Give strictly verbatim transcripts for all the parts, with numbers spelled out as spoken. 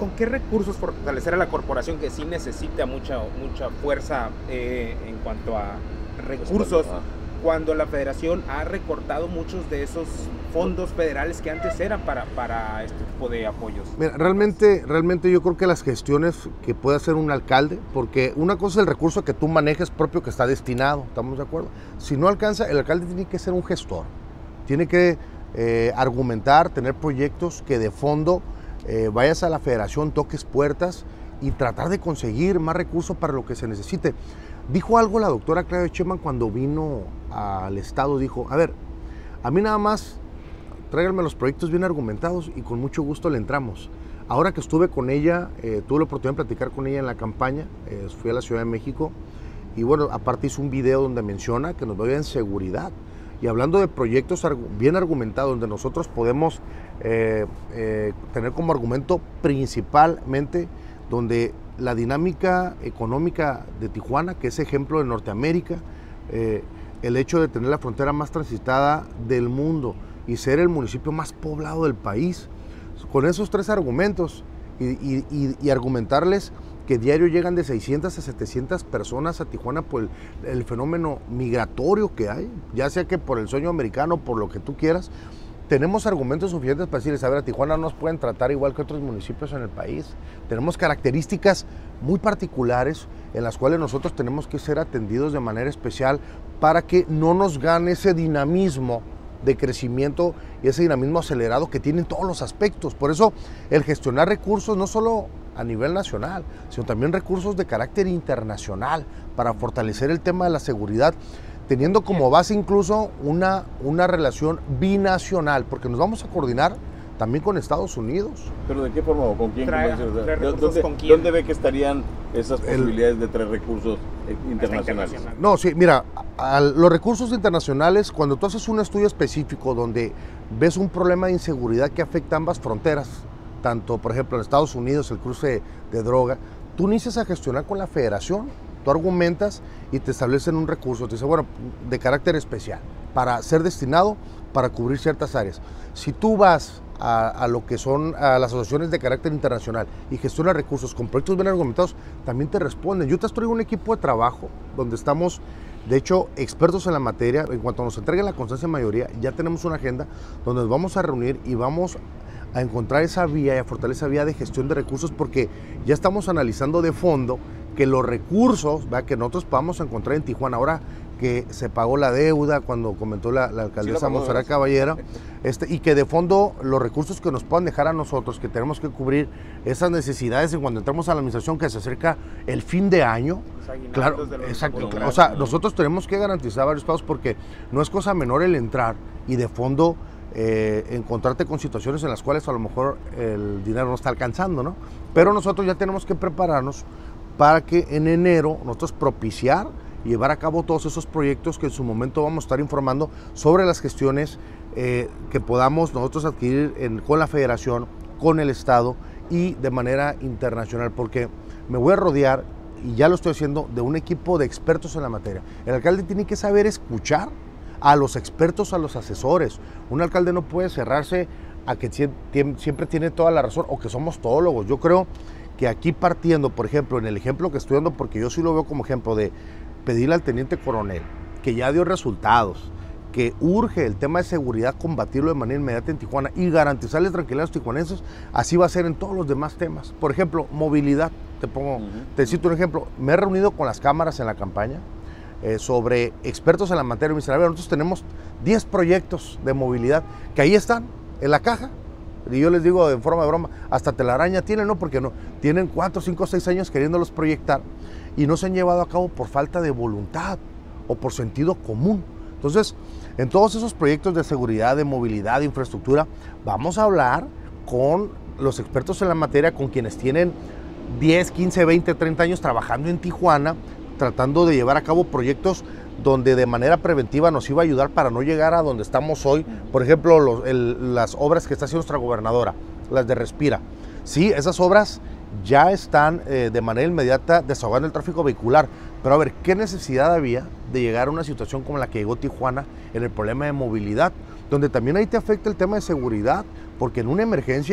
¿con qué recursos fortalecer a la corporación que sí necesita mucha, mucha fuerza eh, en cuanto a recursos, cuando la federación ha recortado muchos de esos fondos federales que antes eran para, para este tipo de apoyos? Mira, realmente, realmente yo creo que las gestiones que puede hacer un alcalde, porque una cosa es el recurso que tú manejes propio que está destinado, ¿estamos de acuerdo? Si no alcanza, el alcalde tiene que ser un gestor, tiene que eh, argumentar, tener proyectos que de fondo eh, vayas a la federación, toques puertas y tratar de conseguir más recursos para lo que se necesite. Dijo algo la doctora Claudia Sheinbaum cuando vino al estado, dijo, a ver, a mí nada más tráiganme los proyectos bien argumentados y con mucho gusto le entramos. Ahora que estuve con ella, eh, tuve la oportunidad de platicar con ella en la campaña, eh, fui a la Ciudad de México y bueno, aparte hizo un video donde menciona que nos va a ir en seguridad y hablando de proyectos bien argumentados donde nosotros podemos eh, eh, tener como argumento principalmente donde la dinámica económica de Tijuana, que es ejemplo de Norteamérica, eh, el hecho de tener la frontera más transitada del mundo y ser el municipio más poblado del país, con esos tres argumentos y, y, y, y argumentarles que diario llegan de seiscientas a setecientas personas a Tijuana por el, el fenómeno migratorio que hay, ya sea que por el sueño americano, por lo que tú quieras, tenemos argumentos suficientes para decirles, a ver, a Tijuana no nos pueden tratar igual que otros municipios en el país. Tenemos características muy particulares en las cuales nosotros tenemos que ser atendidos de manera especial para que no nos gane ese dinamismo de crecimiento y ese dinamismo acelerado que tienen todos los aspectos. Por eso el gestionar recursos no solo a nivel nacional, sino también recursos de carácter internacional para fortalecer el tema de la seguridad, teniendo como base incluso una, una relación binacional, porque nos vamos a coordinar también con Estados Unidos. ¿Pero de qué forma o con quién? Trae, ¿Dónde, ¿dónde, con quién? ¿Dónde ve que estarían esas posibilidades el, de traer recursos internacionales? internacional. No, sí, mira, a los recursos internacionales, cuando tú haces un estudio específico donde ves un problema de inseguridad que afecta a ambas fronteras, tanto, por ejemplo, en Estados Unidos, el cruce de droga, tú inicias a gestionar con la federación, tú argumentas y te establecen un recurso, te dice, bueno, de carácter especial, para ser destinado para cubrir ciertas áreas. Si tú vas a, a lo que son a las asociaciones de carácter internacional y gestionas recursos con proyectos bien argumentados, también te responden. Yo te traigo un equipo de trabajo donde estamos, de hecho, expertos en la materia. En cuanto nos entreguen la constancia de mayoría, ya tenemos una agenda donde nos vamos a reunir y vamos a encontrar esa vía y a fortalecer esa vía de gestión de recursos, porque ya estamos analizando de fondo que los recursos, ¿verdad?, que nosotros podamos encontrar en Tijuana, ahora que se pagó la deuda, cuando comentó la, la alcaldesa sí, Monserrat Caballero, este, y que de fondo los recursos que nos puedan dejar a nosotros, que tenemos que cubrir esas necesidades, y cuando entramos a la administración que se acerca el fin de año, claro, exacto, claro, o sea, nosotros tenemos que garantizar varios pagos, porque no es cosa menor el entrar y de fondo Eh, encontrarte con situaciones en las cuales a lo mejor el dinero no está alcanzando, ¿no? Pero nosotros ya tenemos que prepararnos para que en enero nosotros propiciar y llevar a cabo todos esos proyectos que en su momento vamos a estar informando sobre las gestiones eh, que podamos nosotros adquirir en, con la federación, con el estado y de manera internacional, porque me voy a rodear, y ya lo estoy haciendo, de un equipo de expertos en la materia. El alcalde tiene que saber escuchar a los expertos, a los asesores. Un alcalde no puede cerrarse a que siempre tiene toda la razón o que somos todólogos. Yo creo que aquí partiendo, por ejemplo, en el ejemplo que estoy dando, porque yo sí lo veo como ejemplo de pedirle al teniente coronel, que ya dio resultados, que urge el tema de seguridad combatirlo de manera inmediata en Tijuana y garantizarles tranquilidad a los tijuanenses, así va a ser en todos los demás temas. Por ejemplo, movilidad, te pongo, uh-huh. te cito un ejemplo, me he reunido con las cámaras en la campaña, Eh, sobre expertos en la materia. Me dicen, a ver, nosotros tenemos diez proyectos de movilidad que ahí están, en la caja. Y yo les digo en forma de broma, hasta telaraña tienen, ¿no? Porque no, tienen cuatro, cinco, seis años queriéndolos proyectar y no se han llevado a cabo por falta de voluntad o por sentido común. Entonces, en todos esos proyectos de seguridad, de movilidad, de infraestructura, vamos a hablar con los expertos en la materia, con quienes tienen diez, quince, veinte, treinta años trabajando en Tijuana, tratando de llevar a cabo proyectos donde de manera preventiva nos iba a ayudar para no llegar a donde estamos hoy. Por ejemplo, los, el, las obras que está haciendo nuestra gobernadora, las de Respira. Sí, esas obras ya están eh, de manera inmediata desahogando el tráfico vehicular. Pero a ver, ¿qué necesidad había de llegar a una situación como la que llegó Tijuana en el problema de movilidad? Donde también ahí te afecta el tema de seguridad, porque en una emergencia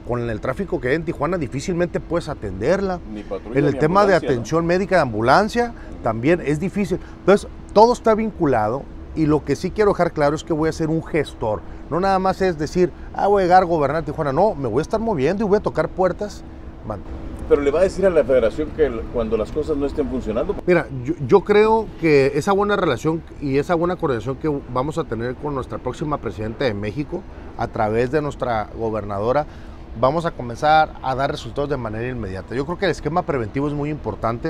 con el tráfico que hay en Tijuana difícilmente puedes atenderla. Ni patrulla, En el ni tema de ambulancia, atención ¿no? médica de ambulancia también es difícil. Entonces, todo está vinculado y lo que sí quiero dejar claro es que voy a ser un gestor. No nada más es decir, ah, voy a llegar a gobernar Tijuana. No, me voy a estar moviendo y voy a tocar puertas. Man. Pero le va a decir a la federación que el- cuando las cosas no estén funcionando. Mira, yo, yo creo que esa buena relación y esa buena coordinación que vamos a tener con nuestra próxima presidenta de México, a través de nuestra gobernadora, vamos a comenzar a dar resultados de manera inmediata. Yo creo que el esquema preventivo es muy importante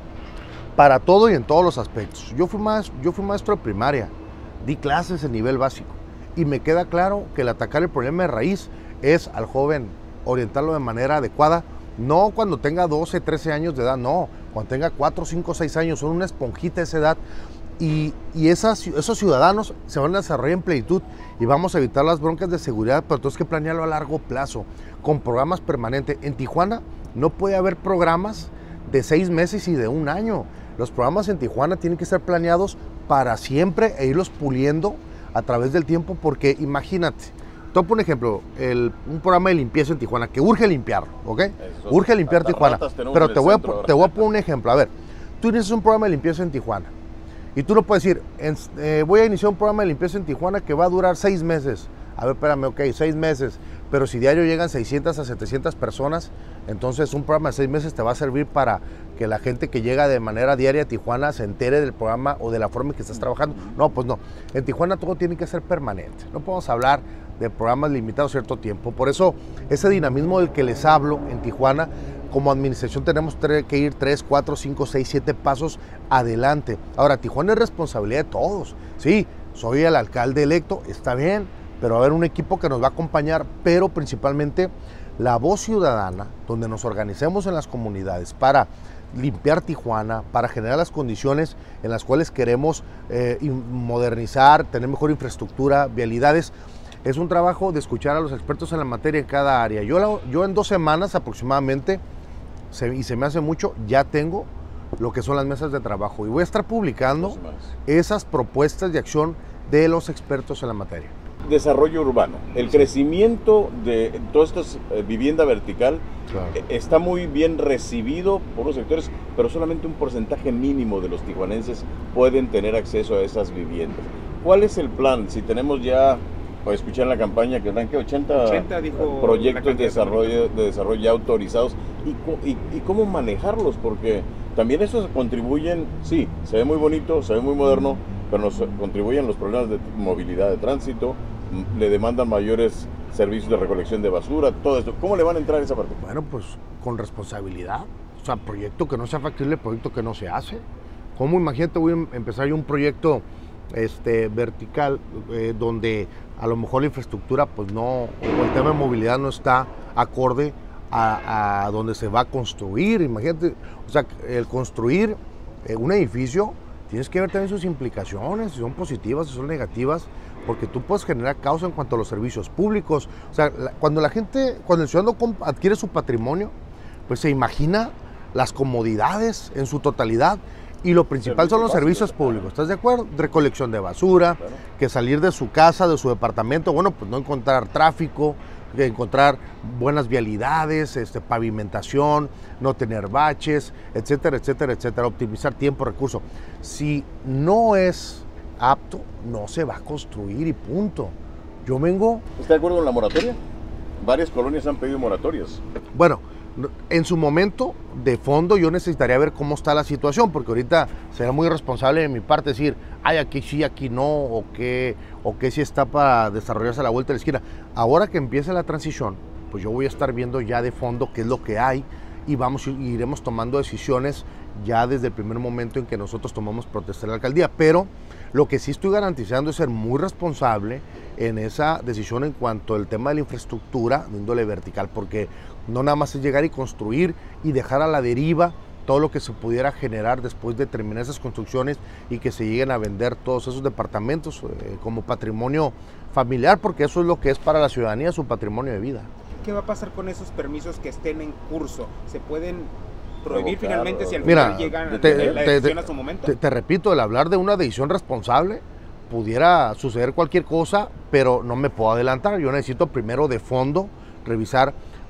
para todo y en todos los aspectos. Yo fui, maestro, yo fui maestro de primaria, di clases en nivel básico y me queda claro que el atacar el problema de raíz es al joven orientarlo de manera adecuada. No cuando tenga doce, trece años de edad, no. Cuando tenga cuatro, cinco, seis años, son una esponjita de esa edad. Y, y esas, esos ciudadanos se van a desarrollar en plenitud y vamos a evitar las broncas de seguridad, pero tenemos que planearlo a largo plazo, con programas permanentes. En Tijuana no puede haber programas de seis meses y de un año. Los programas en Tijuana tienen que ser planeados para siempre e irlos puliendo a través del tiempo, porque imagínate, topo un ejemplo, el, un programa de limpieza en Tijuana, que urge limpiar, ¿ok? Eso, urge limpiar hasta Tijuana. ratas tenemos Pero en te el voy, a, centro ahora. te voy a poner un ejemplo. A ver, tú tienes un programa de limpieza en Tijuana y tú no puedes decir, en- eh, voy a iniciar un programa de limpieza en Tijuana que va a durar seis meses. A ver, espérame, ok, seis meses. Pero si diario llegan seiscientas a setecientas personas, entonces un programa de seis meses te va a servir para que la gente que llega de manera diaria a Tijuana se entere del programa o de la forma en que estás trabajando. No, pues no. En Tijuana todo tiene que ser permanente. No podemos hablar de programas limitados cierto tiempo. Por eso, ese dinamismo del que les hablo en Tijuana, como administración tenemos que ir tres, cuatro, cinco, seis, siete pasos adelante. Ahora, Tijuana es responsabilidad de todos. Sí, soy el alcalde electo, está bien, pero va a haber un equipo que nos va a acompañar, pero principalmente la voz ciudadana, donde nos organicemos en las comunidades para limpiar Tijuana, para generar las condiciones en las cuales queremos eh, modernizar, tener mejor infraestructura, vialidades. Es un trabajo de escuchar a los expertos en la materia en cada área. Yo, la, yo en dos semanas aproximadamente, se, y se me hace mucho, ya tengo lo que son las mesas de trabajo y voy a estar publicando esas propuestas de acción de los expertos en la materia. Desarrollo urbano, el crecimiento de toda esta eh, vivienda vertical, Claro. eh, está muy bien recibido por los sectores, pero solamente un porcentaje mínimo de los tijuanenses pueden tener acceso a esas viviendas. ¿Cuál es el plan? Si tenemos ya, o escuché en la campaña que eran que ochenta, ochenta dijo proyectos de desarrollo, de desarrollo ya autorizados, y, co- y, y cómo manejarlos, porque también esos contribuyen, sí, se ve muy bonito, se ve muy moderno, pero nos contribuyen los problemas de movilidad de tránsito, m- le demandan mayores servicios de recolección de basura, todo esto. ¿Cómo le van a entrar a esa parte? Bueno, pues con responsabilidad. O sea, proyecto que no sea factible, proyecto que no se hace. ¿Cómo? Imagínate, voy a empezar yo un proyecto este, vertical eh, donde a lo mejor la infraestructura, pues no, o el tema de movilidad no está acorde a, a donde se va a construir. Imagínate, o sea, el construir eh, un edificio, tienes que ver también sus implicaciones, si son positivas, si son negativas, porque tú puedes generar causa en cuanto a los servicios públicos. O sea, la, cuando la gente, cuando el ciudadano adquiere su patrimonio, pues se imagina las comodidades en su totalidad y lo principal son los servicios públicos. ¿Estás de acuerdo? Recolección de basura, Claro. que salir de su casa, de su departamento, bueno, pues no encontrar tráfico, que encontrar buenas vialidades, este, pavimentación, no tener baches, etcétera, etcétera, etcétera, optimizar tiempo, recursos. Si no es apto, no se va a construir y punto. Yo vengo, ¿Está de acuerdo con la moratoria? Varias colonias han pedido moratorias. bueno, en su momento, de fondo, yo necesitaría ver cómo está la situación, porque ahorita será muy irresponsable de mi parte decir, ay, aquí sí, aquí no, o que, o que sí está para desarrollarse a la vuelta de la esquina. Ahora que empiece la transición, pues yo voy a estar viendo ya de fondo qué es lo que hay y vamos, iremos tomando decisiones ya desde el primer momento en que nosotros tomamos protesta en la alcaldía. Pero lo que sí estoy garantizando es ser muy responsable en esa decisión en cuanto al tema de la infraestructura de índole vertical, porque no nada más es llegar y construir y dejar a la deriva todo lo que se pudiera generar después de terminar esas construcciones y que se lleguen a vender todos esos departamentos eh, como patrimonio familiar, porque eso es lo que es para la ciudadanía, su patrimonio de vida. ¿Qué va a pasar con esos permisos que estén en curso? ¿Se pueden prohibir Revocar, finalmente si al Mira, final llegan te- a la te- decisión te- a su momento? Te, te repito, el hablar de una decisión responsable, pudiera suceder cualquier cosa, pero no me puedo adelantar. Yo necesito primero de fondo revisar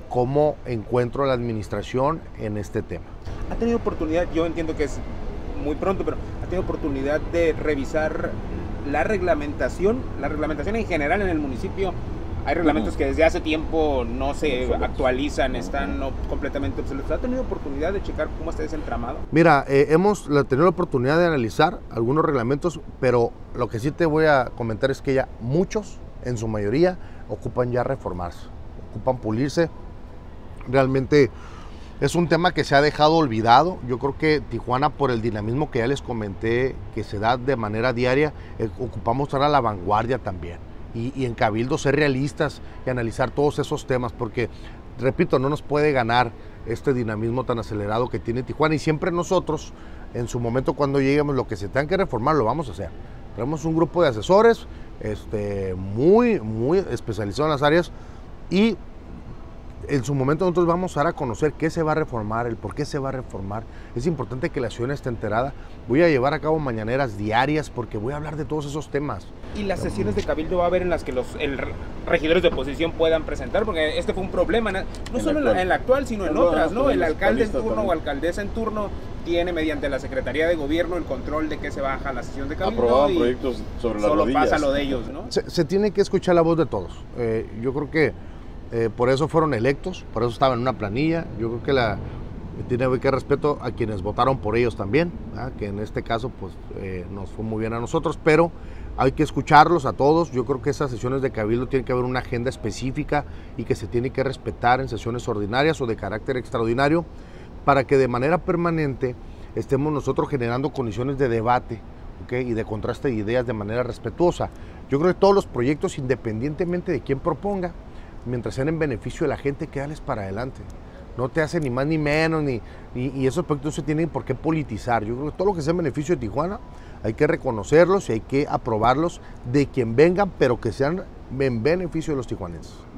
cómo encuentro a la administración en este tema. ¿Ha tenido oportunidad, yo entiendo que es muy pronto, pero ha tenido oportunidad de revisar la reglamentación, la reglamentación en general en el municipio? Hay reglamentos que desde hace tiempo no se actualizan, están no, completamente obsoletos. ¿Ha tenido oportunidad de checar cómo está ese entramado? Mira, eh, hemos tenido la oportunidad de analizar algunos reglamentos, pero lo que sí te voy a comentar es que ya muchos, en su mayoría, ocupan ya reformarse, ocupan pulirse. Realmente es un tema que se ha dejado olvidado. Yo creo que Tijuana, por el dinamismo que ya les comenté, que se da de manera diaria, eh, ocupamos estar a la vanguardia también. Y, y en Cabildo ser realistas y analizar todos esos temas, porque, repito, no nos puede ganar este dinamismo tan acelerado que tiene Tijuana. Y siempre nosotros, en su momento cuando lleguemos, lo que se tenga que reformar, lo vamos a hacer. Tenemos un grupo de asesores este, muy, muy especializados en las áreas y en su momento nosotros vamos a dar a conocer qué se va a reformar, el por qué se va a reformar. Es importante que la ciudad esté enterada. Voy a llevar a cabo mañaneras diarias porque voy a hablar de todos esos temas. ¿Y las sesiones de Cabildo va a haber en las que los el, regidores de oposición puedan presentar? Porque este fue un problema, no en solo en la, en la actual, sino en no, otras, ¿no? El alcalde en turno también. O alcaldesa en turno tiene mediante la Secretaría de Gobierno el control de qué se baja a la sesión de Cabildo. Aprobaban proyectos sobre las solo rodillas. Pasa lo de ellos, ¿no? Se, se tiene que escuchar la voz de todos. Eh, yo creo que Eh, por eso fueron electos, por eso estaban en una planilla. Yo creo que la, tiene que respeto a quienes votaron por ellos también, ¿verdad? Que en este caso pues eh, nos fue muy bien a nosotros, pero hay que escucharlos a todos. Yo creo que esas sesiones de Cabildo tiene que haber una agenda específica y que se tiene que respetar en sesiones ordinarias o de carácter extraordinario para que de manera permanente estemos nosotros generando condiciones de debate, ¿okay? Y de contraste de ideas de manera respetuosa. Yo creo que todos los proyectos, independientemente de quién proponga, mientras sean en beneficio de la gente, que dales para adelante. No te hace ni más ni menos, ni, ni, y esos proyectos no se tienen por qué politizar. Yo creo que todo lo que sea en beneficio de Tijuana hay que reconocerlos y hay que aprobarlos de quien vengan, pero que sean en beneficio de los tijuanenses.